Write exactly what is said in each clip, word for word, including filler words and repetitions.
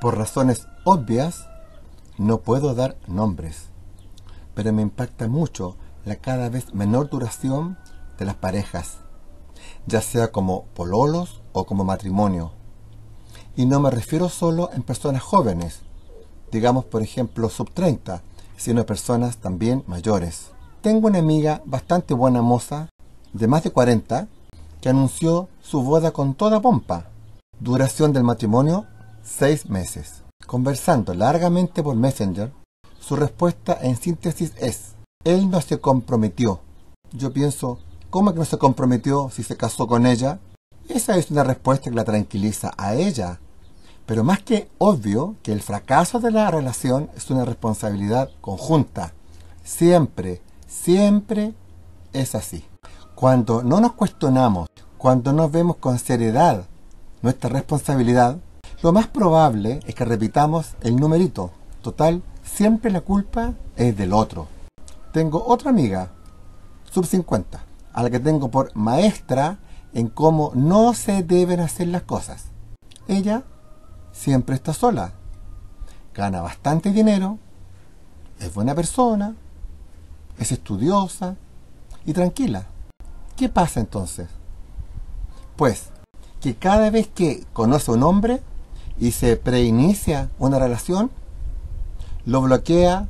Por razones obvias, no puedo dar nombres, pero me impacta mucho la cada vez menor duración de las parejas, ya sea como pololos o como matrimonio. Y no me refiero solo en personas jóvenes, digamos por ejemplo sub treinta, sino a personas también mayores. Tengo una amiga bastante buena moza, de más de cuarenta, que anunció su boda con toda pompa. Duración del matrimonio, seis meses. Conversando largamente por Messenger, su respuesta en síntesis es: él no se comprometió. Yo pienso, ¿cómo que no se comprometió si se casó con ella? Esa es una respuesta que la tranquiliza a ella. Pero más que obvio que el fracaso de la relación es una responsabilidad conjunta. Siempre, siempre es así. Cuando no nos cuestionamos, cuando no vemos con seriedad nuestra responsabilidad, lo más probable es que repitamos el numerito. Total, siempre la culpa es del otro. Tengo otra amiga, sub cincuenta, a la que tengo por maestra en cómo no se deben hacer las cosas. Ella siempre está sola, gana bastante dinero, es buena persona, es estudiosa y tranquila. ¿Qué pasa entonces? Pues que cada vez que conoce a un hombre y se preinicia una relación, lo bloquea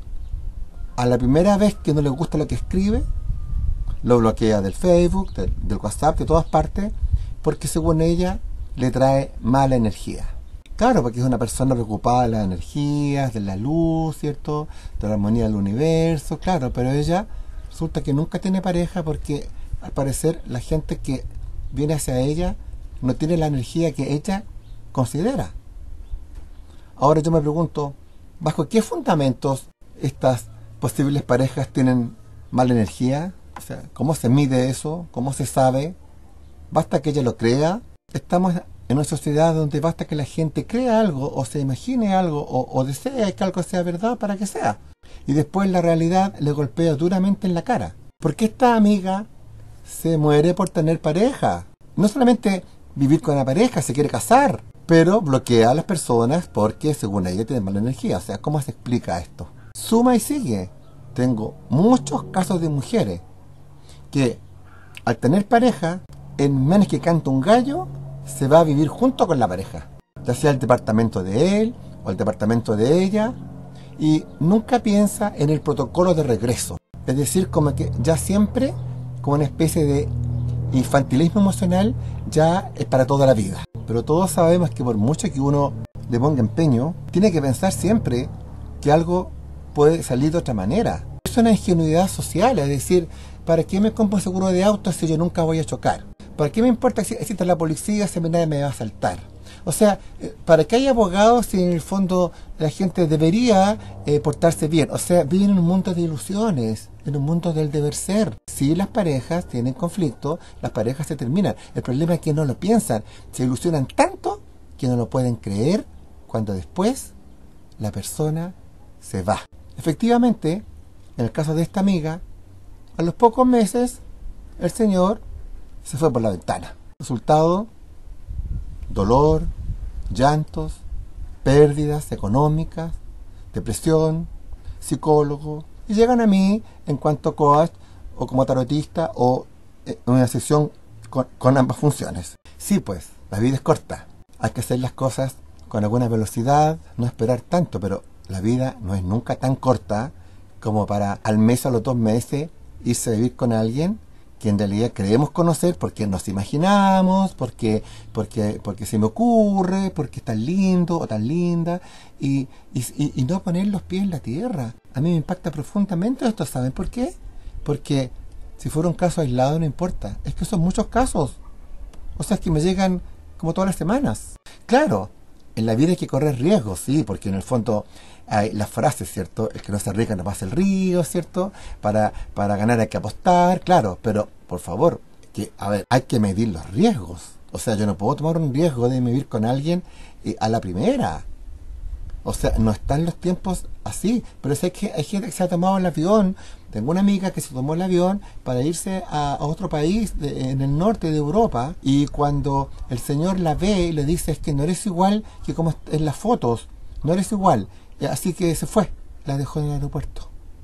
a la primera vez que no le gusta lo que escribe, lo bloquea del Facebook, del, del WhatsApp, de todas partes, porque según ella le trae mala energía. Claro, porque es una persona preocupada de las energías, de la luz, ¿cierto? De la armonía del universo, claro, pero ella resulta que nunca tiene pareja porque al parecer la gente que viene hacia ella no tiene la energía que ella considera. Ahora yo me pregunto, ¿bajo qué fundamentos estas posibles parejas tienen mala energía? O sea, ¿cómo se mide eso? ¿Cómo se sabe? ¿Basta que ella lo crea? Estamos en una sociedad donde basta que la gente crea algo o se imagine algo o, o desee que algo sea verdad para que sea. Y después la realidad le golpea duramente en la cara. Porque esta amiga se muere por tener pareja. No solamente vivir con la pareja, se quiere casar, pero bloquea a las personas porque según ella tiene mala energía. O sea, ¿cómo se explica esto? Suma y sigue. Tengo muchos casos de mujeres que al tener pareja, en menos que canta un gallo, se va a vivir junto con la pareja, ya sea el departamento de él o el departamento de ella, y nunca piensa en el protocolo de regreso. Es decir, como que ya siempre, como una especie de infantilismo emocional, ya es para toda la vida. Pero todos sabemos que por mucho que uno le ponga empeño, tiene que pensar siempre que algo puede salir de otra manera. Es una ingenuidad social, es decir, ¿para qué me compro seguro de auto si yo nunca voy a chocar? ¿Para qué me importa si existe la policía si nadie me va a asaltar? O sea, ¿para qué hay abogados si en el fondo la gente debería eh, portarse bien? O sea, viven en un mundo de ilusiones, en un mundo del deber ser. Si las parejas tienen conflicto, las parejas se terminan. El problema es que no lo piensan, se ilusionan tanto que no lo pueden creer cuando después la persona se va. Efectivamente, en el caso de esta amiga, a los pocos meses, el señor se fue por la ventana. Resultado, dolor, llantos, pérdidas económicas, depresión, psicólogo. Y llegan a mí en cuanto coach o como tarotista o en una sesión con, con ambas funciones. Sí, pues, la vida es corta. Hay que hacer las cosas con alguna velocidad, no esperar tanto, pero la vida no es nunca tan corta como para al mes o a los dos meses irse a vivir con alguien que en realidad creemos conocer porque nos imaginamos, porque, porque, porque se me ocurre, porque es tan lindo o tan linda, y, y, y no poner los pies en la tierra. A mí me impacta profundamente esto, ¿saben por qué? Porque si fuera un caso aislado no importa, es que son muchos casos. O sea, es que me llegan como todas las semanas. Claro, en la vida hay que correr riesgos, sí, porque en el fondo hay las frases, ¿cierto? El que no se arriesga no pasa el río, ¿cierto? Para, para ganar hay que apostar, claro, pero por favor, que a ver, hay que medir los riesgos. O sea, yo no puedo tomar un riesgo de vivir con alguien eh, a la primera. O sea, no están los tiempos así. Pero sé que hay gente que se ha tomado el avión. Tengo una amiga que se tomó el avión para irse a, a otro país de, en el norte de Europa. Y cuando el señor la ve y le dice, es que no eres igual que como en las fotos. No eres igual. Así que se fue. La dejó en el aeropuerto.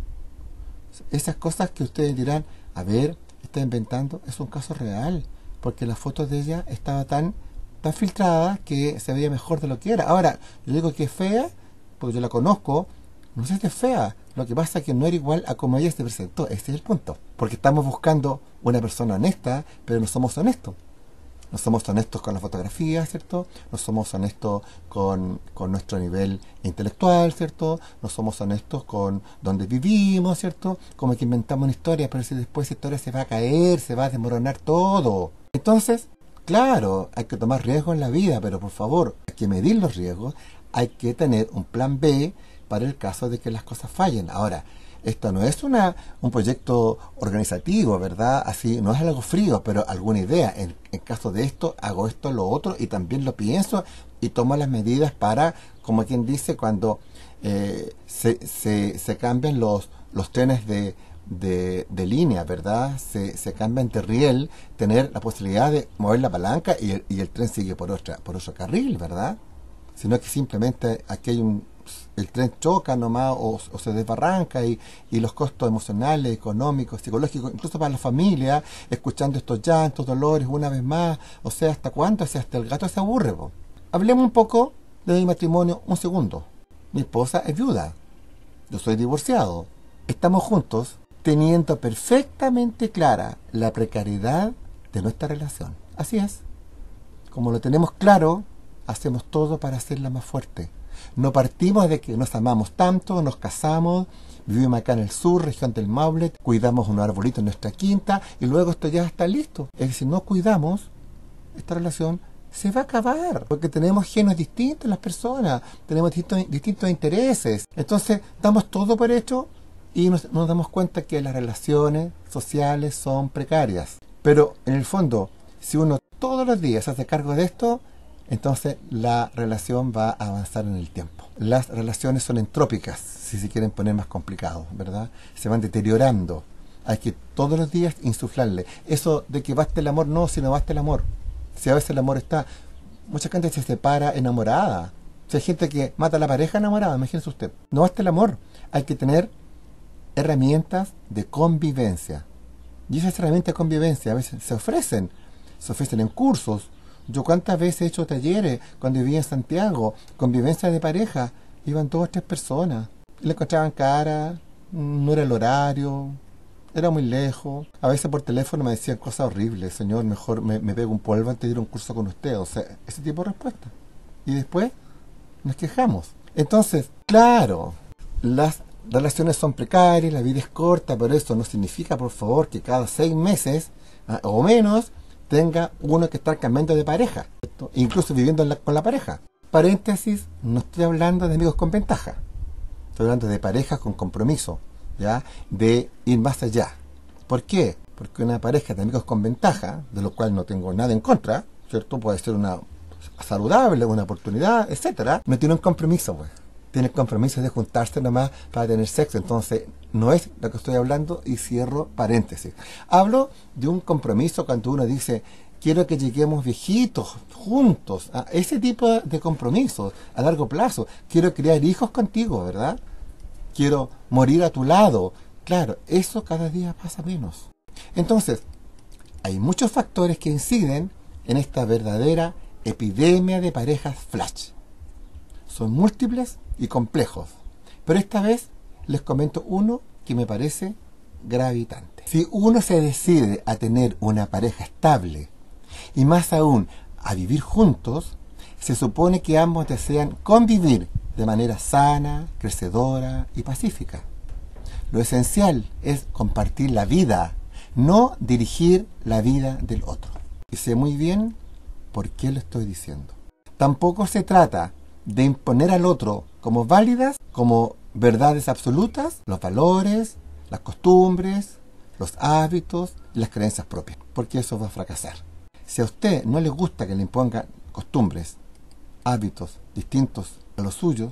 Esas cosas que ustedes dirán, a ver, está inventando, es un caso real. Porque la foto de ella estaba tan... tan filtrada que se veía mejor de lo que era. Ahora, yo digo que es fea, porque yo la conozco, no sé si es fea, lo que pasa es que no era igual a como ella se presentó, ese es el punto. Porque estamos buscando una persona honesta, pero no somos honestos. No somos honestos con la fotografía, ¿cierto? No somos honestos con, con nuestro nivel intelectual, ¿cierto? No somos honestos con donde vivimos, ¿cierto? Como que inventamos una historia, pero si después esa historia se va a caer, se va a desmoronar todo. Entonces, claro, hay que tomar riesgos en la vida, pero por favor, hay que medir los riesgos, hay que tener un plan B para el caso de que las cosas fallen. Ahora, esto no es una, un proyecto organizativo, ¿verdad? Así, no es algo frío, pero alguna idea. En, en caso de esto, hago esto, lo otro, y también lo pienso y tomo las medidas para, como quien dice, cuando eh, se, se, se cambian los, los trenes de... De, de línea, ¿verdad? Se, se cambia entre riel, tener la posibilidad de mover la palanca y el, y el tren sigue por otra por otro carril, ¿verdad? Sino que simplemente aquí hay un el tren choca nomás o, o se desbarranca y, y los costos emocionales, económicos, psicológicos, incluso para la familia, escuchando estos llantos, dolores una vez más, o sea, ¿hasta cuándo? O sea, hasta el gato se aburre, po. Hablemos un poco de mi matrimonio, un segundo. Mi esposa es viuda, yo soy divorciado, estamos juntos, teniendo perfectamente clara la precariedad de nuestra relación. Así es. Como lo tenemos claro, hacemos todo para hacerla más fuerte. No partimos de que nos amamos tanto, nos casamos, vivimos acá en el sur, región del Maule, cuidamos un arbolito en nuestra quinta y luego esto ya está listo. Es decir, si no cuidamos, esta relación se va a acabar, porque tenemos genes distintos las personas, tenemos distintos, distintos intereses. Entonces, damos todo por hecho y nos, nos damos cuenta que las relaciones sociales son precarias. Pero, en el fondo, si uno todos los días se hace cargo de esto, entonces la relación va a avanzar en el tiempo. Las relaciones son entrópicas, si se quieren poner más complicados, ¿verdad? Se van deteriorando. Hay que todos los días insuflarle. Eso de que basta el amor, no, si no basta el amor. Si a veces el amor está... Mucha gente se separa enamorada. Si hay gente que mata a la pareja enamorada, imagínese usted. No basta el amor. Hay que tener herramientas de convivencia. Y esas herramientas de convivencia a veces se ofrecen. Se ofrecen en cursos. Yo cuántas veces he hecho talleres cuando vivía en Santiago, convivencia de pareja, iban dos o tres personas, le encontraban cara, no era el horario, era muy lejos, a veces por teléfono me decían cosas horribles, señor, mejor me, me pego un polvo antes de ir a un curso con usted, o sea, ese tipo de respuesta. Y después nos quejamos. Entonces, claro, las relaciones son precarias, la vida es corta, pero eso no significa, por favor, que cada seis meses ah, o menos tenga uno que estar cambiando de pareja, ¿cierto? Incluso viviendo la, con la pareja. Paréntesis, no estoy hablando de amigos con ventaja, estoy hablando de parejas con compromiso, ¿ya? De ir más allá. ¿Por qué? Porque una pareja de amigos con ventaja, de lo cual no tengo nada en contra, ¿cierto? Puede ser una saludable, una oportunidad, etcétera. No tiene un compromiso, pues. Tiene el compromiso de juntarse nomás para tener sexo. Entonces, no es lo que estoy hablando y cierro paréntesis. Hablo de un compromiso cuando uno dice, quiero que lleguemos viejitos, juntos. A ese tipo de compromisos a largo plazo. Quiero criar hijos contigo, ¿verdad? Quiero morir a tu lado. Claro, eso cada día pasa menos. Entonces, hay muchos factores que inciden en esta verdadera epidemia de parejas flash. Son múltiples y complejos, pero esta vez les comento uno que me parece gravitante. Si uno se decide a tener una pareja estable y más aún a vivir juntos, se supone que ambos desean convivir de manera sana, crecedora y pacífica. Lo esencial es compartir la vida, no dirigir la vida del otro. Y sé muy bien por qué lo estoy diciendo. Tampoco se trata de imponer al otro como válidas, como verdades absolutas, los valores, las costumbres, los hábitos y las creencias propias, porque eso va a fracasar. Si a usted no le gusta que le impongan costumbres, hábitos distintos a los suyos,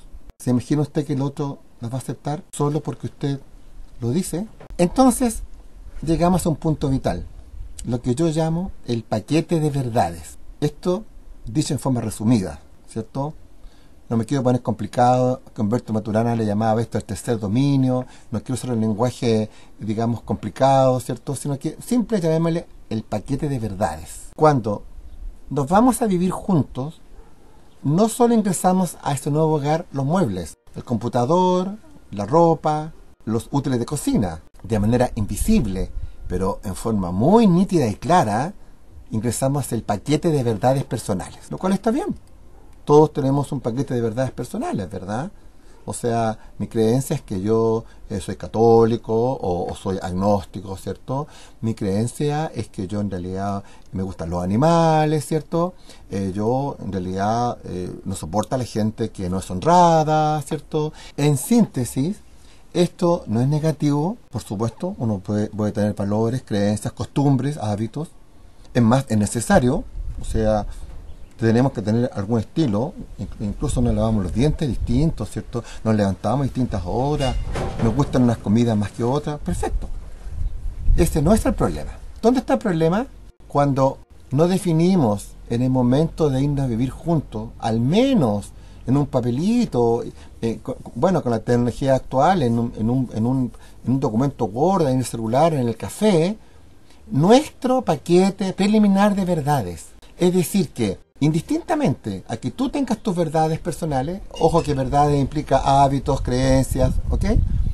¿Se imagina usted que el otro las va a aceptar solo porque usted lo dice? Entonces, llegamos a un punto vital, lo que yo llamo el paquete de verdades. Esto dicho en forma resumida, ¿cierto? No me quiero poner complicado, que Humberto Maturana le llamaba esto el tercer dominio, no quiero usar un lenguaje, digamos, complicado, ¿cierto? Sino que simple llamémosle el paquete de verdades. Cuando nos vamos a vivir juntos, no solo ingresamos a este nuevo hogar los muebles, el computador, la ropa, los útiles de cocina, de manera invisible, pero en forma muy nítida y clara, ingresamos el paquete de verdades personales, lo cual está bien. Todos tenemos un paquete de verdades personales, ¿verdad? O sea, mi creencia es que yo eh, soy católico o, o soy agnóstico, ¿cierto? Mi creencia es que yo en realidad me gustan los animales, ¿cierto? Eh, yo en realidad eh, no soporto a la gente que no es honrada, ¿cierto? En síntesis, esto no es negativo, por supuesto. Uno puede, puede tener valores, creencias, costumbres, hábitos. Es más, es necesario, o sea, tenemos que tener algún estilo, incluso nos lavamos los dientes distintos, ¿cierto? Nos levantamos a distintas horas, nos gustan unas comidas más que otras, perfecto. Ese no es el problema. ¿Dónde está el problema? Cuando no definimos en el momento de irnos a vivir juntos, al menos en un papelito, eh, con, bueno, con la tecnología actual, en un, en, un, en, un, en un documento Word, en el celular, en el café, nuestro paquete preliminar de verdades. Es decir que, indistintamente a que tú tengas tus verdades personales, ojo que verdades implica hábitos, creencias, ¿ok?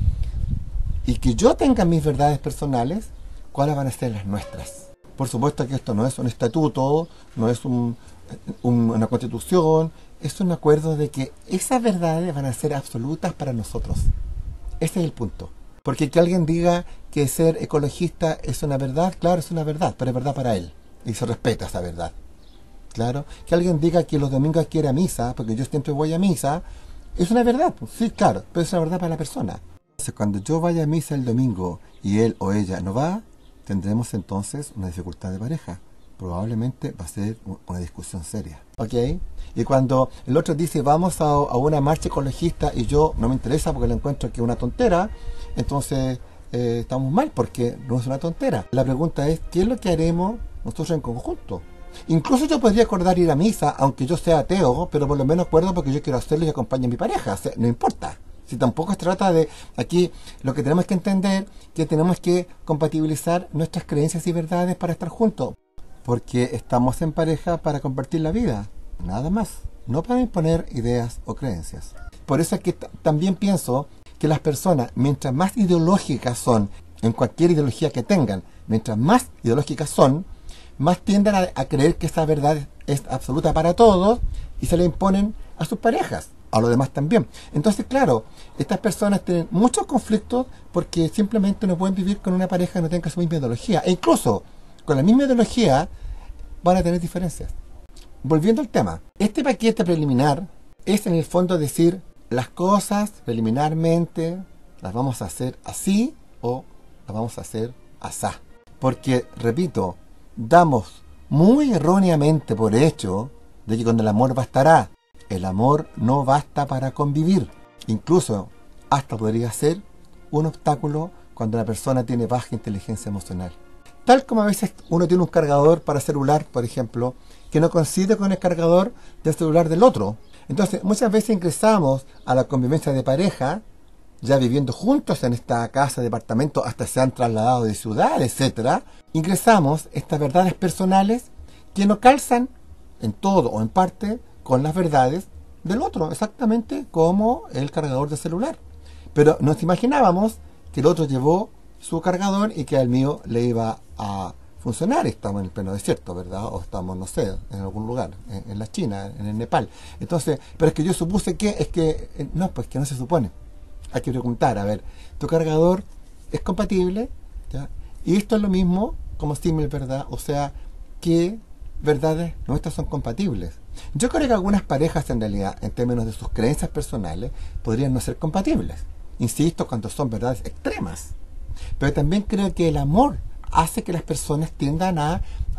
Y que yo tenga mis verdades personales, ¿cuáles van a ser las nuestras? Por supuesto que esto no es un estatuto, no es un, un, una constitución, es un acuerdo de que esas verdades van a ser absolutas para nosotros. Ese es el punto. Porque que alguien diga que ser ecologista es una verdad, claro, es una verdad, pero es verdad para él. Y se respeta esa verdad. Claro, que alguien diga que los domingos hay que ir a misa, porque yo siempre voy a misa, es una verdad, pues, sí, claro, pero es una verdad para la persona. Entonces, cuando yo vaya a misa el domingo y él o ella no va, tendremos entonces una dificultad de pareja. Probablemente va a ser una discusión seria, ¿ok? Y cuando el otro dice, vamos a, a una marcha ecologista y yo no me interesa porque le encuentro que es una tontera, entonces eh, estamos mal porque no es una tontera. La pregunta es, ¿qué es lo que haremos nosotros en conjunto? Incluso yo podría acordar ir a misa, aunque yo sea ateo, pero por lo menos acuerdo porque yo quiero hacerlo y acompaño a mi pareja. O sea, no importa. Si tampoco se trata de... Aquí lo que tenemos que entender que tenemos que compatibilizar nuestras creencias y verdades para estar juntos. Porque estamos en pareja para compartir la vida. Nada más. No para imponer ideas o creencias. Por eso es que también pienso que las personas, mientras más ideológicas son, en cualquier ideología que tengan, mientras más ideológicas son, más tienden a, a creer que esa verdad es absoluta para todos y se la imponen a sus parejas, a los demás también. Entonces, claro, estas personas tienen muchos conflictos porque simplemente no pueden vivir con una pareja que no tenga su misma ideología. E incluso con la misma ideología van a tener diferencias. Volviendo al tema, este paquete preliminar es en el fondo decir las cosas preliminarmente las vamos a hacer así o las vamos a hacer asá. Porque, repito, damos muy erróneamente por hecho de que con el amor bastará. El amor no basta para convivir. Incluso hasta podría ser un obstáculo cuando la persona tiene baja inteligencia emocional. Tal como a veces uno tiene un cargador para celular, por ejemplo, que no coincide con el cargador del celular del otro. Entonces, muchas veces ingresamos a la convivencia de pareja, ya viviendo juntos en esta casa, departamento, hasta se han trasladado de ciudad, etcétera, ingresamos estas verdades personales que no calzan en todo o en parte con las verdades del otro, exactamente como el cargador de celular. Pero nos imaginábamos que el otro llevó su cargador y que al mío le iba a funcionar. Estamos en el pleno desierto, ¿verdad? O estamos, no sé, en algún lugar, en, en la China, en el Nepal. Entonces, pero es que yo supuse que, es que, no, pues que no se supone. Hay que preguntar, a ver, ¿tu cargador es compatible? ¿Ya? Y esto es lo mismo como símil, ¿verdad? O sea, ¿qué verdades nuestras son compatibles? Yo creo que algunas parejas, en realidad, en términos de sus creencias personales, podrían no ser compatibles. Insisto, cuando son verdades extremas. Pero también creo que el amor hace que las personas tiendan a,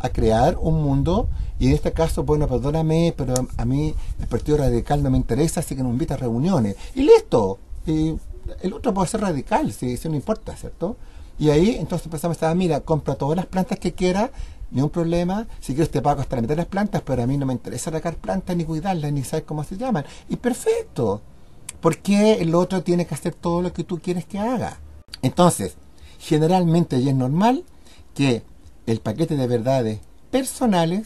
a crear un mundo, y en este caso, bueno, perdóname, pero a mí el Partido Radical no me interesa, así que no me invita a reuniones. Y listo. Y el otro puede ser radical, si, si no importa, ¿cierto? Y ahí entonces empezamos a decir, mira, compra todas las plantas que quieras, ni un problema, si quieres te pago hasta la mitad de las plantas, pero a mí no me interesa sacar plantas, ni cuidarlas, ni saber cómo se llaman. Y perfecto. ¿Por qué el otro tiene que hacer todo lo que tú quieres que haga? Entonces, generalmente y es normal que el paquete de verdades personales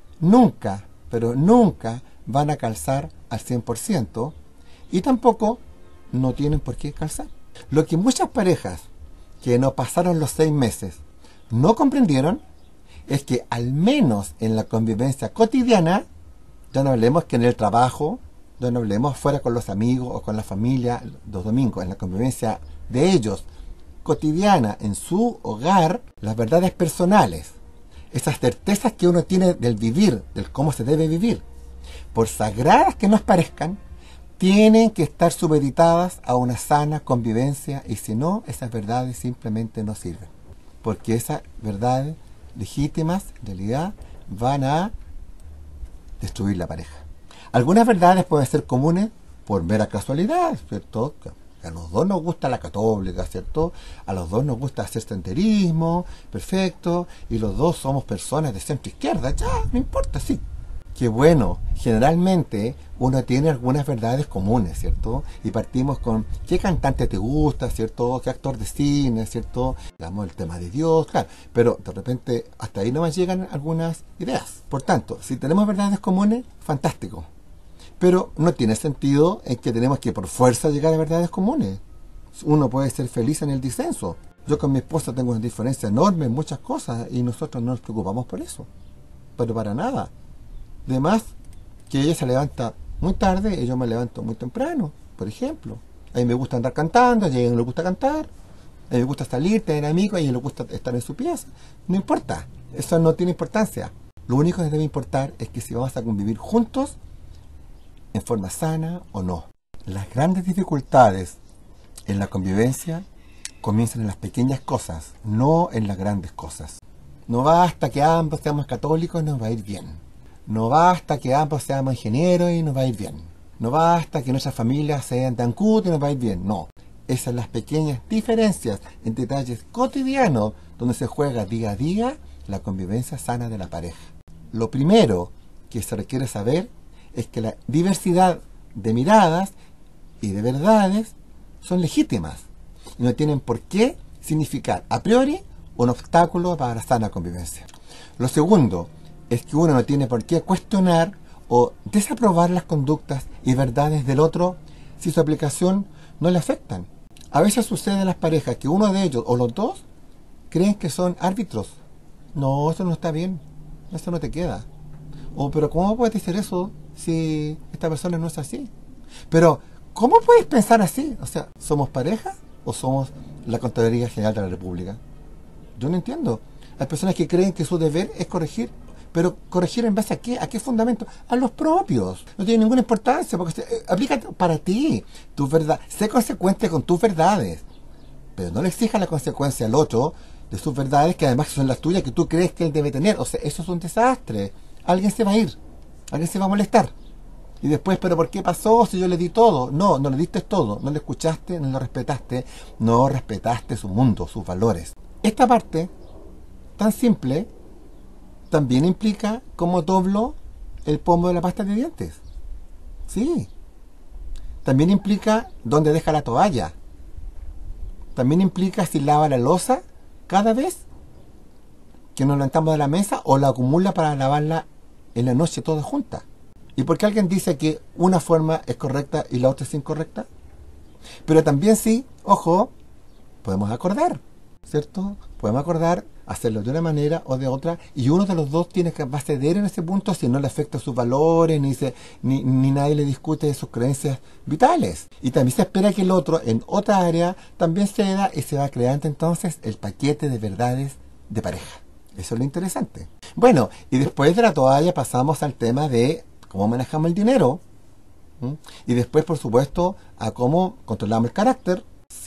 nunca, pero nunca van a calzar al cien por ciento y tampoco no tienen por qué calzar. Lo que muchas parejas que no pasaron los seis meses no comprendieron es que al menos en la convivencia cotidiana, ya no hablemos que en el trabajo, ya no hablemos fuera con los amigos o con la familia los domingos, en la convivencia de ellos cotidiana en su hogar, las verdades personales, esas certezas que uno tiene del vivir, del cómo se debe vivir, por sagradas que nos parezcan, tienen que estar supeditadas a una sana convivencia, y si no, esas verdades simplemente no sirven, porque esas verdades legítimas, en realidad, van a destruir la pareja. Algunas verdades pueden ser comunes por mera casualidad, ¿cierto? A los dos nos gusta la católica, ¿cierto? A los dos nos gusta hacer senderismo, perfecto, y los dos somos personas de centro izquierda, ya, no importa, sí. Qué bueno, generalmente uno tiene algunas verdades comunes, ¿cierto? Y partimos con qué cantante te gusta, ¿cierto? Qué actor de cine, ¿cierto? Digamos el tema de Dios, claro. Pero de repente hasta ahí nomás llegan algunas ideas. Por tanto, si tenemos verdades comunes, fantástico. Pero no tiene sentido en que tenemos que por fuerza llegar a verdades comunes. Uno puede ser feliz en el disenso. Yo con mi esposa tengo una diferencia enorme en muchas cosas y nosotros no nos preocupamos por eso. Pero para nada. Además, que ella se levanta muy tarde y yo me levanto muy temprano, por ejemplo. A mí me gusta andar cantando, a ella no le gusta cantar. A mí me gusta salir, tener amigos, a ella le gusta estar en su pieza. No importa, eso no tiene importancia. Lo único que debe importar es que si vamos a convivir juntos, en forma sana o no. Las grandes dificultades en la convivencia comienzan en las pequeñas cosas, no en las grandes cosas. No basta que ambos seamos católicos y nos va a ir bien. No basta que ambos seamos ingenieros y nos va a ir bien. No basta que nuestras familias sean tan cut y nos va a ir bien. No. Esas son las pequeñas diferencias en detalles cotidianos donde se juega día a día la convivencia sana de la pareja. Lo primero que se requiere saber es que la diversidad de miradas y de verdades son legítimas y no tienen por qué significar a priori un obstáculo para la sana convivencia. Lo segundo es que uno no tiene por qué cuestionar o desaprobar las conductas y verdades del otro si su aplicación no le afectan. A veces sucede en las parejas que uno de ellos o los dos creen que son árbitros. No, eso no está bien, eso no te queda. O, pero ¿cómo puedes decir eso si esta persona no es así? Pero, ¿cómo puedes pensar así? O sea, ¿somos pareja o somos la Contraloría General de la República? Yo no entiendo. Hay personas que creen que su deber es corregir. Pero corregir en base a qué, a qué fundamento, a los propios. No tiene ninguna importancia porque eh, aplica para ti, tu verdad. Sé consecuente con tus verdades, pero no le exijas la consecuencia al otro de sus verdades que además son las tuyas que tú crees que él debe tener. O sea, eso es un desastre. Alguien se va a ir, alguien se va a molestar. Y después, ¿pero por qué pasó si yo le di todo? No, no le diste todo, no le escuchaste, no lo respetaste, no respetaste su mundo, sus valores. Esta parte, tan simple, también implica cómo doblo el pomo de la pasta de dientes. Sí. También implica dónde deja la toalla. También implica si lava la loza cada vez que nos levantamos de la mesa o la acumula para lavarla en la noche toda junta. ¿Y por qué alguien dice que una forma es correcta y la otra es incorrecta? Pero también sí, ojo, podemos acordar, ¿cierto? Podemos acordar hacerlo de una manera o de otra, y uno de los dos tiene que va a ceder en ese punto si no le afecta sus valores, ni, se, ni, ni nadie le discute sus creencias vitales. Y también se espera que el otro, en otra área, también ceda y se va creando entonces el paquete de verdades de pareja. Eso es lo interesante. Bueno, y después de la toalla pasamos al tema de cómo manejamos el dinero, ¿Mm? Y después, por supuesto, a cómo controlamos el carácter,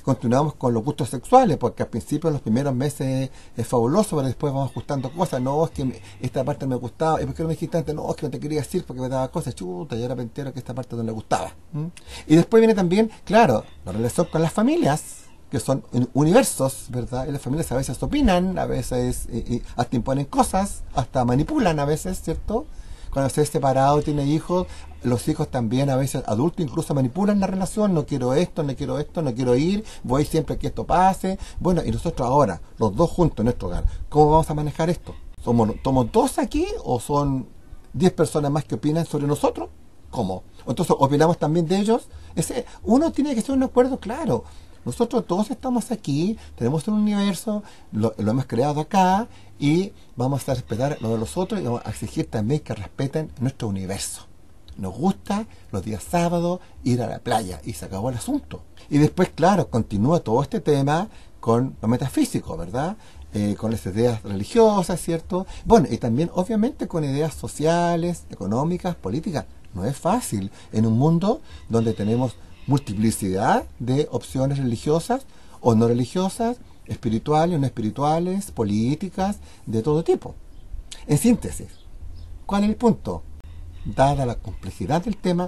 continuamos con los gustos sexuales, porque al principio, en los primeros meses, es fabuloso, pero después vamos ajustando cosas. No, es que me, esta parte me gustaba, ¿y por qué no me dijiste antes? No, es que no te quería decir porque me daba cosas, chuta, y ahora me entero que esta parte no le gustaba. ¿Mm? Y después viene también, claro, la relación con las familias, que son universos, ¿verdad? Y las familias a veces opinan, a veces y, y hasta imponen cosas, hasta manipulan a veces, ¿cierto? Cuando se es separado, tiene hijos, los hijos también a veces adultos incluso manipulan la relación, no quiero esto, no quiero esto, no quiero ir, voy siempre que esto pase. Bueno, y nosotros ahora, los dos juntos en nuestro hogar, ¿cómo vamos a manejar esto? ¿Somos, ¿somos dos aquí o son diez personas más que opinan sobre nosotros? ¿Cómo? Entonces, ¿opinamos también de ellos? Ese, uno tiene que hacer un acuerdo claro. Nosotros todos estamos aquí, tenemos un universo, lo, lo hemos creado acá y vamos a respetar lo de los otros y vamos a exigir también que respeten nuestro universo. Nos gusta los días sábados ir a la playa y se acabó el asunto. Y después, claro, continúa todo este tema con lo metafísico, ¿verdad? Eh, con las ideas religiosas, ¿cierto? Bueno, y también obviamente con ideas sociales, económicas, políticas. No es fácil en un mundo donde tenemos multiplicidad de opciones religiosas o no religiosas, espirituales o no espirituales, políticas, de todo tipo. En síntesis, ¿cuál es el punto? Dada la complejidad del tema,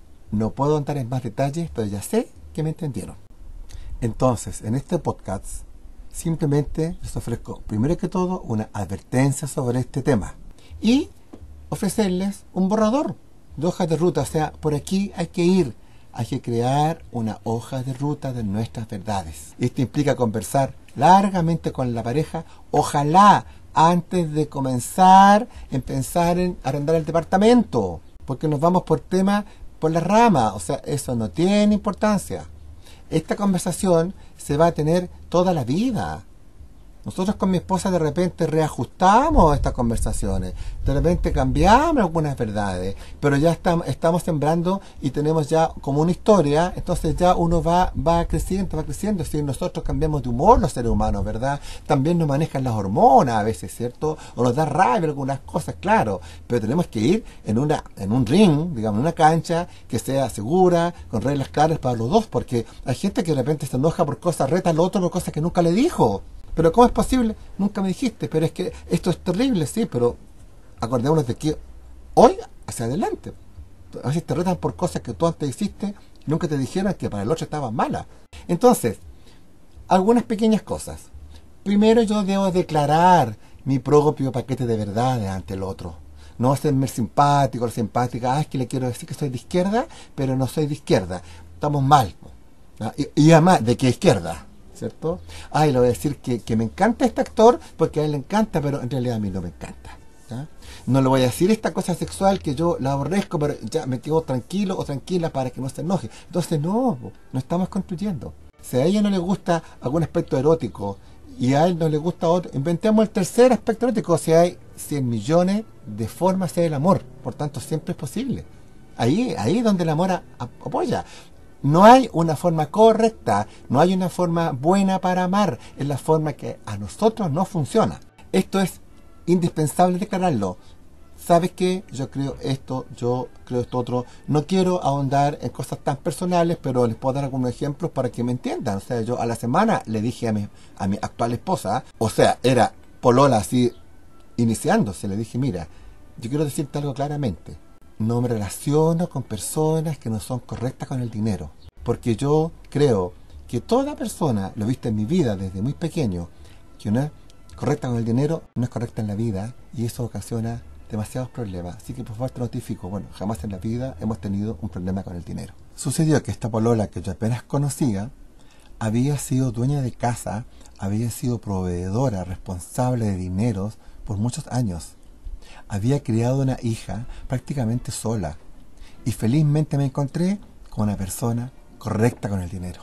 no puedo entrar en más detalles, pero ya sé que me entendieron. Entonces, en este podcast, simplemente les ofrezco, primero que todo, una advertencia sobre este tema y ofrecerles un borrador de hojas de ruta. O sea, por aquí hay que ir. Hay que crear una hoja de ruta de nuestras verdades. Esto implica conversar largamente con la pareja, ojalá antes de comenzar en pensar en arrendar el departamento, porque nos vamos por tema, por la rama, o sea, eso no tiene importancia. Esta conversación se va a tener toda la vida. Nosotros con mi esposa de repente reajustamos estas conversaciones, de repente cambiamos algunas verdades, pero ya estamos, estamos sembrando y tenemos ya como una historia, entonces ya uno va, va creciendo, va creciendo. Si nosotros cambiamos de humor los seres humanos, ¿verdad? También nos manejan las hormonas a veces, ¿cierto? O nos da rabia algunas cosas, claro, pero tenemos que ir en una, en un ring, digamos, en una cancha que sea segura, con reglas claras para los dos, porque hay gente que de repente se enoja por cosas, reta al otro por cosas que nunca le dijo. Pero ¿cómo es posible? Nunca me dijiste, pero es que esto es terrible, sí, pero acordémonos de que hoy hacia adelante. A veces te retan por cosas que tú antes hiciste y nunca te dijeron que para el otro estaban malas. Entonces, algunas pequeñas cosas. Primero, yo debo declarar mi propio paquete de verdades ante el otro. No hacerme simpático o simpática. Ah, es que le quiero decir que soy de izquierda, pero no soy de izquierda. Estamos mal. ¿No? Y, y además, ¿de qué izquierda? ¿Cierto? Ah, y le voy a decir que, que me encanta este actor porque a él le encanta, pero en realidad a mí no me encanta. ¿Ya? No le voy a decir esta cosa sexual que yo la aborrezco, pero ya me quedo tranquilo o tranquila para que no se enoje. Entonces, no, no estamos construyendo. Si a ella no le gusta algún aspecto erótico y a él no le gusta otro, inventemos el tercer aspecto erótico. O sea, hay cien millones de formas de hacer el amor. Por tanto, siempre es posible. Ahí, ahí es donde el amor a, a, apoya. No hay una forma correcta, no hay una forma buena para amar, es la forma que a nosotros no funciona. Esto es indispensable declararlo. ¿Sabes qué? Yo creo esto, yo creo esto otro. No quiero ahondar en cosas tan personales, pero les puedo dar algunos ejemplos para que me entiendan. O sea, yo a la semana le dije a mi, a mi actual esposa, o sea, era polola así, iniciándose, le dije, mira, yo quiero decirte algo claramente. No me relaciono con personas que no son correctas con el dinero. Porque yo creo que toda persona, lo he visto en mi vida desde muy pequeño, que no es correcta con el dinero, no es correcta en la vida. Y eso ocasiona demasiados problemas. Así que por favor te notifico, bueno, jamás en la vida hemos tenido un problema con el dinero. Sucedió que esta polola que yo apenas conocía, había sido dueña de casa, había sido proveedora, responsable de dineros por muchos años. Había criado una hija prácticamente sola y felizmente me encontré con una persona correcta con el dinero.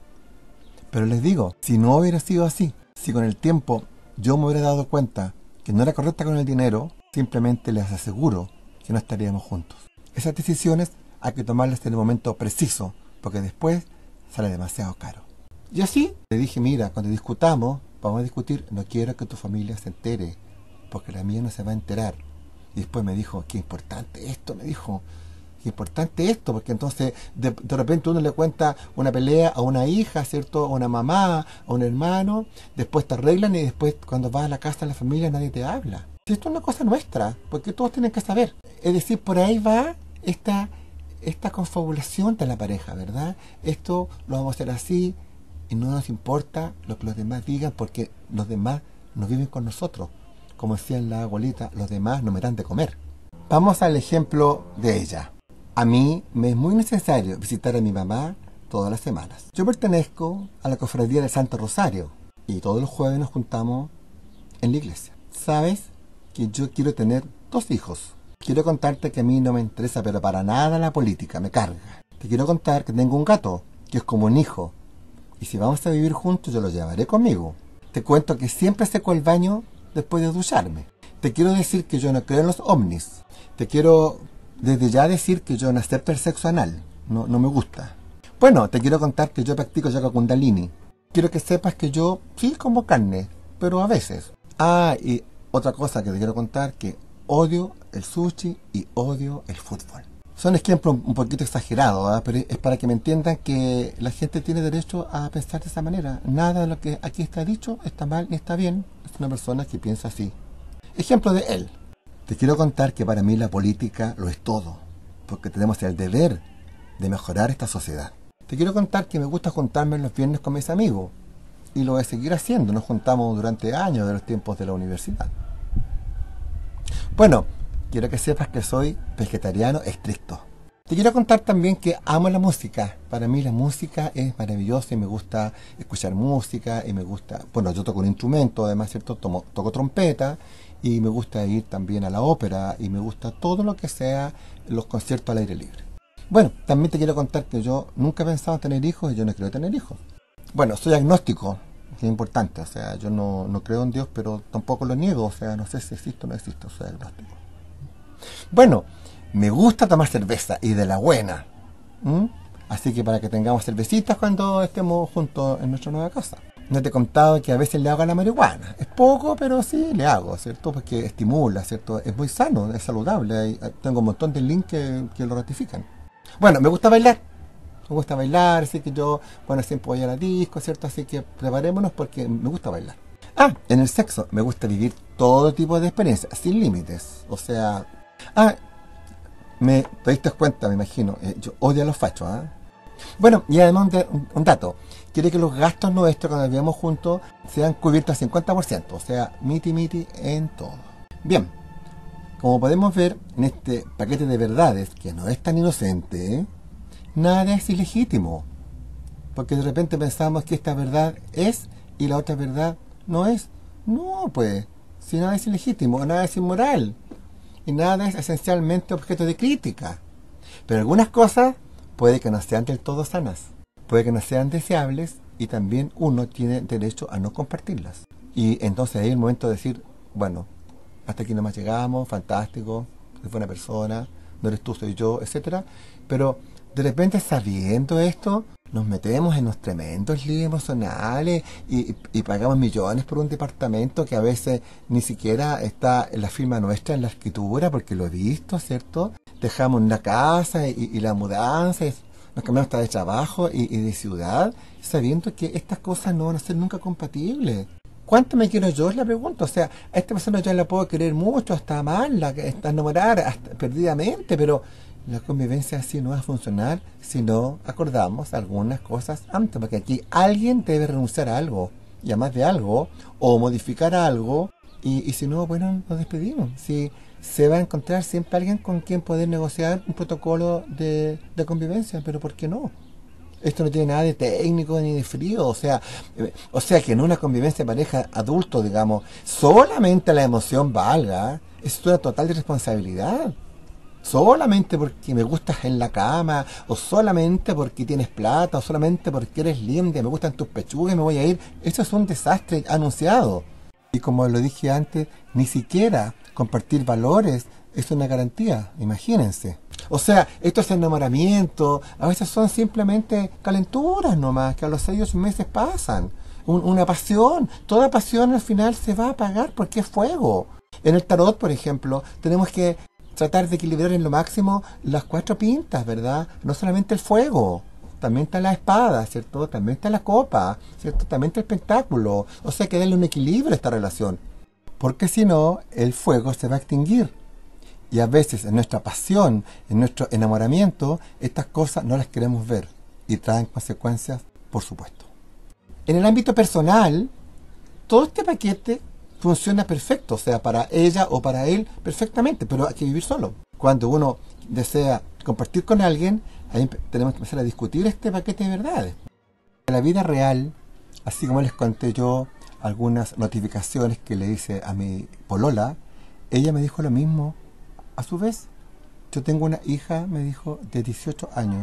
Pero les digo, si no hubiera sido así, si con el tiempo yo me hubiera dado cuenta que no era correcta con el dinero, simplemente les aseguro que no estaríamos juntos. Esas decisiones hay que tomarlas en el momento preciso, porque después sale demasiado caro. Y así le dije, mira, cuando discutamos, vamos a discutir, no quiero que tu familia se entere, porque la mía no se va a enterar. Y después me dijo, qué importante esto, me dijo. Qué importante esto, porque entonces de, de repente uno le cuenta una pelea a una hija, ¿cierto? A una mamá, a un hermano, después te arreglan y después cuando vas a la casa de la familia nadie te habla. Si esto es una cosa nuestra, porque todos tienen que saber. Es decir, por ahí va esta, esta confabulación de la pareja, ¿verdad? Esto lo vamos a hacer así y no nos importa lo que los demás digan porque los demás no viven con nosotros. Como decía la abuelita, los demás no me dan de comer. Vamos al ejemplo de ella. A mí me es muy necesario visitar a mi mamá todas las semanas. Yo pertenezco a la cofradía del Santo Rosario y todos los jueves nos juntamos en la iglesia. ¿Sabes que yo quiero tener dos hijos? Quiero contarte que a mí no me interesa pero para nada la política, me carga. Te quiero contar que tengo un gato, que es como un hijo. Y si vamos a vivir juntos yo lo llevaré conmigo. Te cuento que siempre seco el baño después de ducharme. Te quiero decir que yo no creo en los ovnis. Te quiero desde ya decir que yo no acepto el sexo anal. No, no me gusta. Bueno, te quiero contar que yo practico yoga kundalini. Quiero que sepas que yo sí como carne, pero a veces. Ah, y otra cosa que te quiero contar, que odio el sushi y odio el fútbol. Son ejemplos un poquito exagerados, ¿eh? Pero es para que me entiendan que la gente tiene derecho a pensar de esa manera. Nada de lo que aquí está dicho está mal ni está bien. Es una persona que piensa así. Ejemplo de él. Te quiero contar que para mí la política lo es todo, porque tenemos el deber de mejorar esta sociedad. Te quiero contar que me gusta juntarme los viernes con mis amigos, y lo voy a seguir haciendo. Nos juntamos durante años de los tiempos de la universidad. Bueno, quiero que sepas que soy vegetariano estricto. Te quiero contar también que amo la música. Para mí la música es maravillosa y me gusta escuchar música y me gusta... Bueno, yo toco un instrumento, además, ¿cierto? Tomo, toco trompeta y me gusta ir también a la ópera y me gusta todo lo que sea los conciertos al aire libre. Bueno, también te quiero contar que yo nunca he pensado en tener hijos y yo no quiero tener hijos. Bueno, soy agnóstico, que es importante. O sea, yo no, no creo en Dios, pero tampoco lo niego. O sea, no sé si existe o no existe, soy agnóstico. Bueno, me gusta tomar cerveza y de la buena. ¿Mm? Así que para que tengamos cervecitas cuando estemos juntos en nuestra nueva casa. No te he contado que a veces le hago a la marihuana. Es poco, pero sí le hago, ¿cierto? Porque estimula, ¿cierto? Es muy sano, es saludable. Hay, tengo un montón de links que, que lo ratifican. Bueno, me gusta bailar. Me gusta bailar, así que yo, bueno, siempre voy a la disco, ¿cierto? Así que preparémonos porque me gusta bailar. Ah, en el sexo me gusta vivir todo tipo de experiencias, sin límites. O sea... Ah, me te diste cuenta, me imagino. Eh, yo odio a los fachos, ¿ah? ¿eh? Bueno, y además un, un, un dato. Quiere que los gastos nuestros cuando vivamos juntos sean cubiertos al cincuenta por ciento. O sea, miti miti en todo. Bien, como podemos ver en este paquete de verdades, que no es tan inocente, ¿eh? Nada es ilegítimo. Porque de repente pensamos que esta verdad es y la otra verdad no es. No, pues, si nada es ilegítimo, nada es inmoral. Y nada es esencialmente objeto de crítica. Pero algunas cosas puede que no sean del todo sanas, puede que no sean deseables y también uno tiene derecho a no compartirlas. Y entonces ahí es el momento de decir, bueno, hasta aquí nomás llegamos, fantástico, es buena persona, no eres tú, soy yo, etcétera. Pero de repente sabiendo esto, nos metemos en unos tremendos líos emocionales y, y, y pagamos millones por un departamento que a veces ni siquiera está en la firma nuestra en la escritura, porque lo he visto, ¿cierto? Dejamos una casa y, y la mudanza, y nos cambiamos hasta de trabajo y, y de ciudad, sabiendo que estas cosas no van a ser nunca compatibles. ¿Cuánto me quiero yo? Es la pregunta. O sea, a esta persona yo la puedo querer mucho, hasta amarla, hasta enamorar, hasta perdidamente, pero la convivencia así no va a funcionar si no acordamos algunas cosas antes, porque aquí alguien debe renunciar a algo, y a más de algo, o modificar algo, y, y si no, bueno, nos despedimos. Si se va a encontrar siempre alguien con quien poder negociar un protocolo de, de convivencia, pero ¿por qué no? Esto no tiene nada de técnico ni de frío, o sea, eh, o sea que en una convivencia de pareja adulto, digamos, solamente la emoción valga, es una total irresponsabilidad. Solamente porque me gustas en la cama, o solamente porque tienes plata, o solamente porque eres linda, me gustan tus pechugas y me voy a ir, eso es un desastre anunciado. Y como lo dije antes, ni siquiera compartir valores es una garantía, imagínense. O sea, estos enamoramientos a veces son simplemente calenturas nomás, que a los seis meses pasan. Un, una pasión, toda pasión al final se va a apagar porque es fuego. En el tarot, por ejemplo, tenemos que tratar de equilibrar en lo máximo las cuatro pintas, ¿verdad? No solamente el fuego, también está la espada, ¿cierto? También está la copa, ¿cierto? También está el pentáculo. O sea, hay que darle un equilibrio a esta relación. Porque si no, el fuego se va a extinguir. Y a veces en nuestra pasión, en nuestro enamoramiento, estas cosas no las queremos ver. Y traen consecuencias, por supuesto. En el ámbito personal, todo este paquete funciona perfecto. O sea, para ella o para él, perfectamente. Pero hay que vivir solo. Cuando uno desea compartir con alguien, ahí tenemos que empezar a discutir este paquete de verdades. En la vida real, así como les conté yo algunas notificaciones que le hice a mi polola, ella me dijo lo mismo. A su vez, yo tengo una hija, me dijo, de dieciocho años.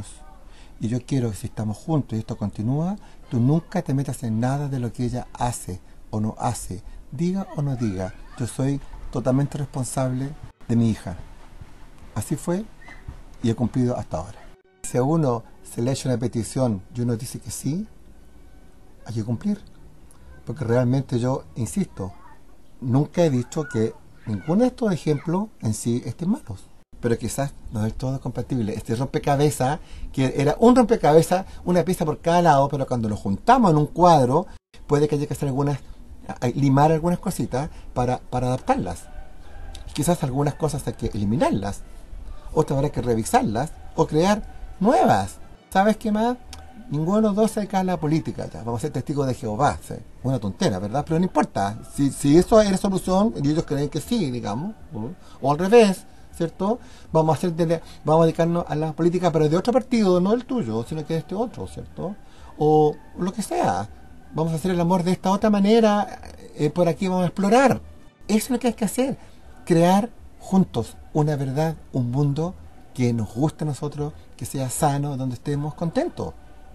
Y yo quiero que si estamos juntos y esto continúa, tú nunca te metas en nada de lo que ella hace o no hace. Diga o no diga, yo soy totalmente responsable de mi hija. Así fue y he cumplido hasta ahora. Si a uno se le echa una petición y uno dice que sí, hay que cumplir. Porque realmente yo, insisto, nunca he dicho que ninguno de estos ejemplos en sí estén malos. Pero quizás no es todo compatible. Este rompecabezas, que era un rompecabezas, una pieza por cada lado, pero cuando lo juntamos en un cuadro, puede que haya que hacer algunas, limar algunas cositas para, para adaptarlas. Quizás algunas cosas hay que eliminarlas, otras habrá que revisarlas o crear nuevas. ¿Sabes qué más? Ninguno de los dos se dedica a la política, ya. Vamos a ser testigos de Jehová, ¿sí? Una tontera, ¿verdad? Pero no importa, si, si eso es solución, y ellos creen que sí, digamos, o, o al revés, ¿cierto? Vamos a hacer de, vamos a dedicarnos a la política, pero de otro partido, no el tuyo, sino que de este otro, ¿cierto? O lo que sea. Vamos a hacer el amor de esta otra manera, eh, por aquí vamos a explorar. Eso es lo que hay que hacer, crear juntos una verdad, un mundo que nos guste a nosotros, que sea sano, donde estemos contentos.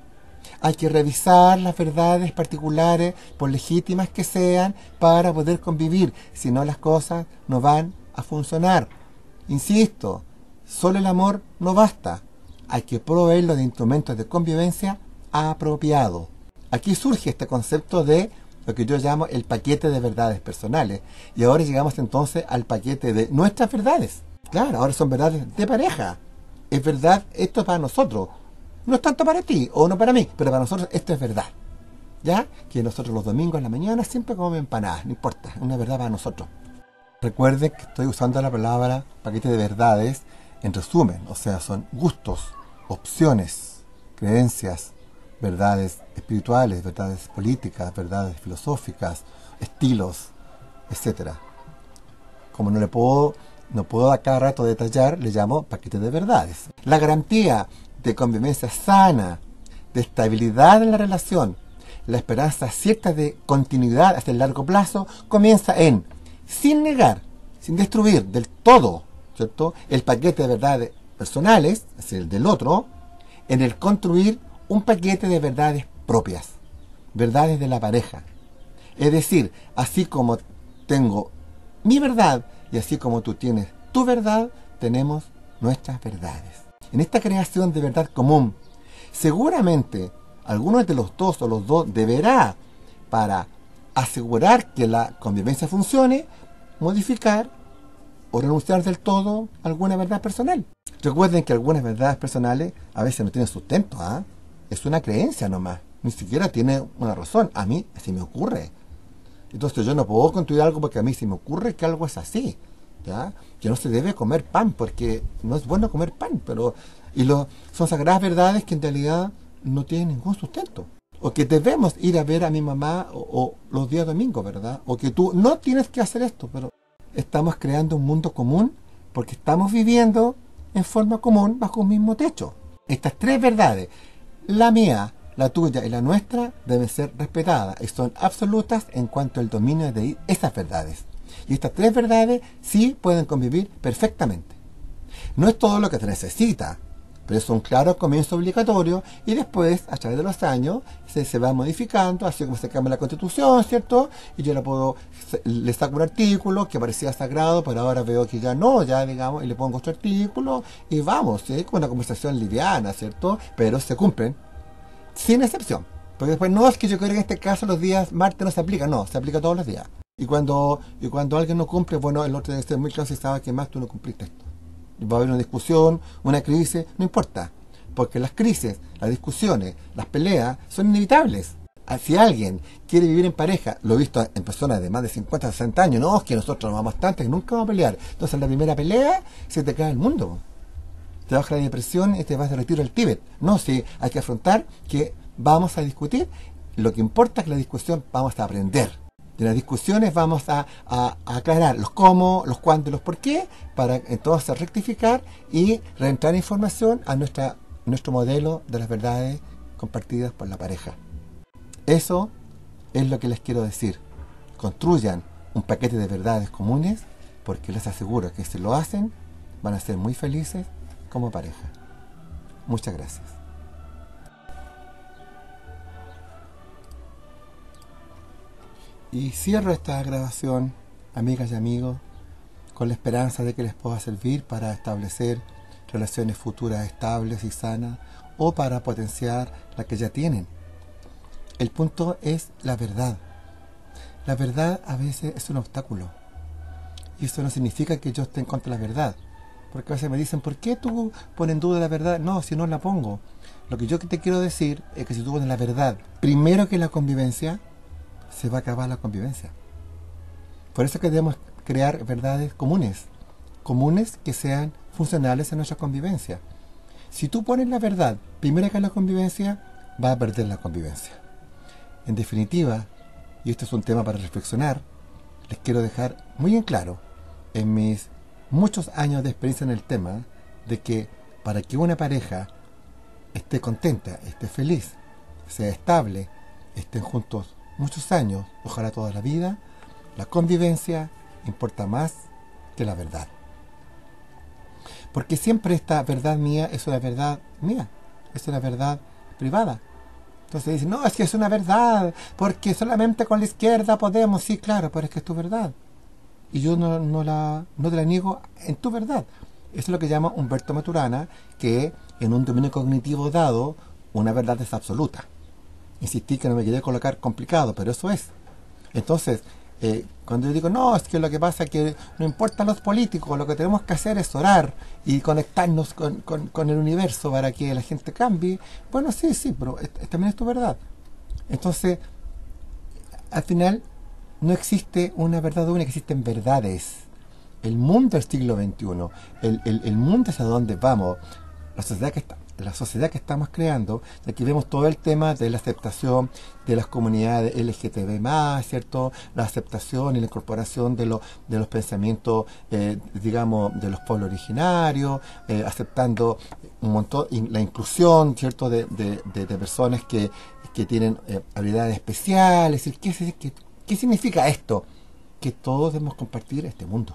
Hay que revisar las verdades particulares, por legítimas que sean, para poder convivir. Si no, las cosas no van a funcionar. Insisto, solo el amor no basta. Hay que proveerlo de instrumentos de convivencia apropiados. Aquí surge este concepto de lo que yo llamo el paquete de verdades personales. Y ahora llegamos entonces al paquete de nuestras verdades. Claro, ahora son verdades de pareja. Es verdad, esto es para nosotros. No es tanto para ti o no para mí, pero para nosotros esto es verdad. ¿Ya? Que nosotros los domingos en la mañana siempre comemos empanadas, no importa, es una verdad para nosotros. Recuerden que estoy usando la palabra paquete de verdades en resumen, o sea, son gustos, opciones, creencias, verdades espirituales, verdades políticas, verdades filosóficas, estilos, etcétera. Como no le puedo, no puedo a cada rato detallar, le llamo paquete de verdades. La garantía de convivencia sana, de estabilidad en la relación, la esperanza cierta de continuidad hasta el largo plazo, comienza en, sin negar, sin destruir del todo, ¿cierto?, el paquete de verdades personales, es decir, el del otro, en el construir un paquete de verdades propias, verdades de la pareja. Es decir, así como tengo mi verdad y así como tú tienes tu verdad, tenemos nuestras verdades. En esta creación de verdad común, seguramente alguno de los dos o los dos deberá, para asegurar que la convivencia funcione, modificar o renunciar del todo a alguna verdad personal. Recuerden que algunas verdades personales a veces no tienen sustento, ¿ah? Es una creencia nomás, ni siquiera tiene una razón. A mí se me ocurre. Entonces yo no puedo construir algo porque a mí se me ocurre que algo es así. ¿Ya? Que no se debe comer pan porque no es bueno comer pan, pero y lo, son sagradas verdades que en realidad no tienen ningún sustento. O que debemos ir a ver a mi mamá o, o los días domingos, ¿verdad? O que tú no tienes que hacer esto, pero estamos creando un mundo común porque estamos viviendo en forma común bajo un mismo techo. Estas tres verdades, la mía, la tuya y la nuestra, deben ser respetadas y son absolutas en cuanto al dominio de esas verdades. Y estas tres verdades sí pueden convivir perfectamente. No es todo lo que se necesita, pero es un claro comienzo obligatorio y después, a través de los años, se, se va modificando, así como se cambia la Constitución, ¿cierto? Y yo le puedo, le saco un artículo que parecía sagrado, pero ahora veo que ya no, ya digamos, y le pongo otro artículo y vamos, ¿sí? Con una conversación liviana, ¿cierto? Pero se cumplen, sin excepción. Porque después no es que yo creo que en este caso los días martes no se aplica, no, se aplica todos los días. Y cuando, y cuando alguien no cumple, bueno, el otro debe ser muy claro si sabe que más tú no cumpliste esto. Va a haber una discusión, una crisis, no importa. Porque las crisis, las discusiones, las peleas son inevitables. Si alguien quiere vivir en pareja, lo he visto en personas de más de cincuenta, sesenta años, no, es que nosotros nos vamos tanto, que nunca vamos a pelear. Entonces en la primera pelea se te cae el mundo. Te baja la depresión y te vas de retiro al Tíbet. No, sí, hay que afrontar que vamos a discutir. Lo que importa es que la discusión vamos a aprender. De las discusiones vamos a, a, a aclarar los cómo, los cuándo y los por qué, para entonces rectificar y reentrar información a nuestra, nuestro modelo de las verdades compartidas por la pareja. Eso es lo que les quiero decir. Construyan un paquete de verdades comunes, porque les aseguro que si lo hacen, van a ser muy felices como pareja. Muchas gracias. Y cierro esta grabación, amigas y amigos, con la esperanza de que les pueda servir para establecer relaciones futuras estables y sanas, o para potenciar las que ya tienen. El punto es la verdad. La verdad a veces es un obstáculo. Y eso no significa que yo esté en contra de la verdad. Porque a veces me dicen, ¿por qué tú pones en duda la verdad? No, si no la pongo. Lo que yo te quiero decir es que si tú pones la verdad primero que la convivencia, se va a acabar la convivencia. Por eso es que debemos crear verdades comunes. Comunes que sean funcionales en nuestra convivencia. Si tú pones la verdad primero que la convivencia, vas a perder la convivencia. En definitiva, y esto es un tema para reflexionar, les quiero dejar muy en claro, en mis muchos años de experiencia en el tema, de que para que una pareja esté contenta, esté feliz, sea estable, estén juntos muchos años, ojalá toda la vida, la convivencia importa más que la verdad. Porque siempre esta verdad mía es una verdad mía, es una verdad privada. Entonces dicen, no, es que es una verdad, porque solamente con la izquierda podemos. Sí, claro, pero es que es tu verdad. Y yo no, no, la, no te la niego en tu verdad. Eso es lo que llama Humberto Maturana, que en un dominio cognitivo dado, una verdad es absoluta. Insistí que no me quería colocar complicado, pero eso es. Entonces, eh, cuando yo digo, no, es que lo que pasa es que no importan los políticos, lo que tenemos que hacer es orar y conectarnos con, con, con el universo para que la gente cambie. Bueno, sí, sí, pero es, es, también es tu verdad. Entonces, al final, no existe una verdad única, existen verdades. El mundo del siglo veintiuno, el, el, el mundo hacia donde vamos, la sociedad que está, la sociedad que estamos creando, aquí vemos todo el tema de la aceptación de las comunidades L G T B más, ¿cierto? La aceptación y la incorporación de, lo, de los pensamientos, eh, digamos, de los pueblos originarios, eh, aceptando un montón, la inclusión, ¿cierto? De, de, de, de personas que, que tienen eh, habilidades especiales. ¿Qué, qué, ¿Qué significa esto? Que todos debemos compartir este mundo.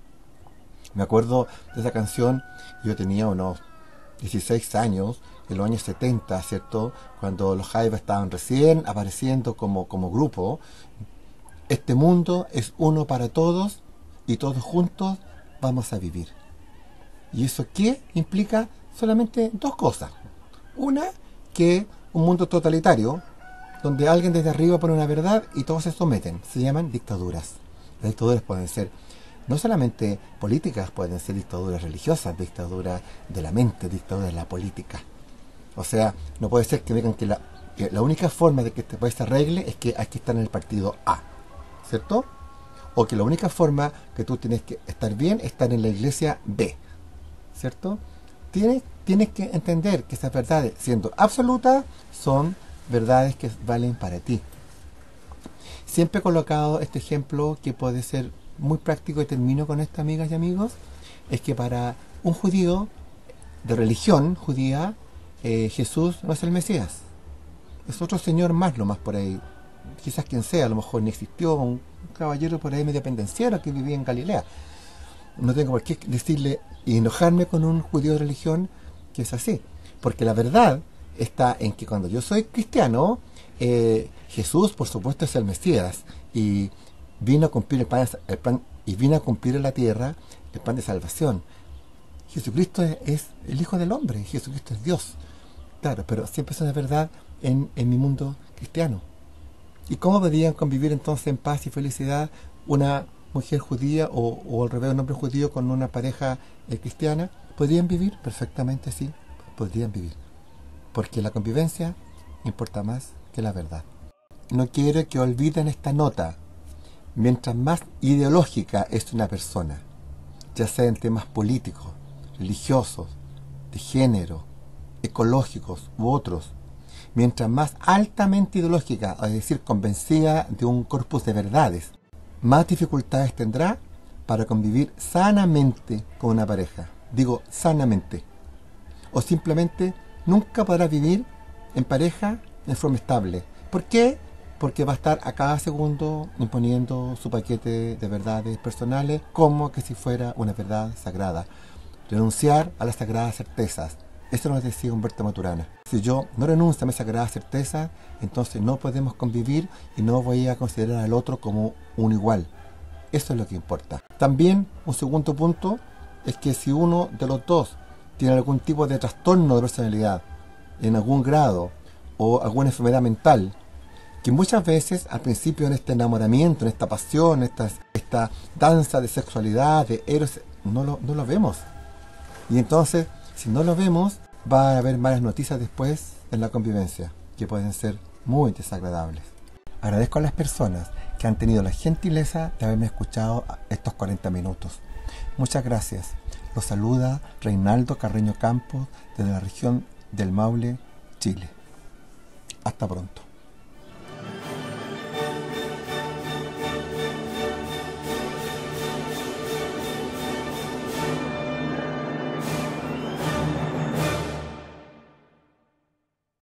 Me acuerdo de esa canción, yo tenía unos dieciséis años, en los años setenta, ¿cierto? Cuando los Jaivas estaban recién apareciendo como, como grupo. Este mundo es uno para todos y todos juntos vamos a vivir. ¿Y eso qué implica? Solamente dos cosas. Una, que un mundo totalitario, donde alguien desde arriba pone una verdad y todos se someten. Se llaman dictaduras. Las dictaduras pueden ser no solamente políticas, pueden ser dictaduras religiosas, dictaduras de la mente, dictaduras de la política. O sea, no puede ser que digan que la, que la única forma de que este país se arregle es que hay que estar en el partido A, ¿cierto? O que la única forma que tú tienes que estar bien es estar en la iglesia B, ¿cierto? Tienes, tienes que entender que esas verdades, siendo absolutas, son verdades que valen para ti. Siempre he colocado este ejemplo que puede ser muy práctico y termino con esto, amigas y amigos, es que para un judío de religión judía, eh, Jesús no es el Mesías, es otro señor más, lo más por ahí, quizás quien sea, a lo mejor ni existió, un caballero por ahí medio pendenciero que vivía en Galilea. No tengo por qué decirle y enojarme con un judío de religión que es así, porque la verdad está en que cuando yo soy cristiano, eh, Jesús por supuesto es el Mesías y vino a cumplir el plan, el plan y vino a cumplir en la tierra el plan de salvación. Jesucristo es, es el Hijo del Hombre, Jesucristo es Dios. Claro, pero siempre es una verdad en, en mi mundo cristiano. ¿Y cómo podrían convivir entonces en paz y felicidad una mujer judía o, o al revés, un hombre judío con una pareja eh, cristiana, podrían vivir perfectamente, sí, podrían vivir. Porque la convivencia importa más que la verdad. No quiero que olviden esta nota. Mientras más ideológica es una persona, ya sea en temas políticos, religiosos, de género, ecológicos u otros, mientras más altamente ideológica, es decir, convencida de un corpus de verdades, más dificultades tendrá para convivir sanamente con una pareja. Digo, sanamente. O simplemente nunca podrá vivir en pareja en forma estable. ¿Por qué? Porque va a estar a cada segundo imponiendo su paquete de verdades personales como que si fuera una verdad sagrada. Renunciar a las sagradas certezas. Eso nos decía Humberto Maturana. Si yo no renuncio a mis sagradas certezas, entonces no podemos convivir y no voy a considerar al otro como un igual. Eso es lo que importa. También un segundo punto es que si uno de los dos tiene algún tipo de trastorno de personalidad, en algún grado, o alguna enfermedad mental, que muchas veces al principio en este enamoramiento, en esta pasión, esta, esta danza de sexualidad, de eros, no lo, no lo vemos. Y entonces, si no lo vemos, va a haber malas noticias después en la convivencia, que pueden ser muy desagradables. Agradezco a las personas que han tenido la gentileza de haberme escuchado estos cuarenta minutos. Muchas gracias. Los saluda Reinaldo Carreño Campos desde la región del Maule, Chile. Hasta pronto.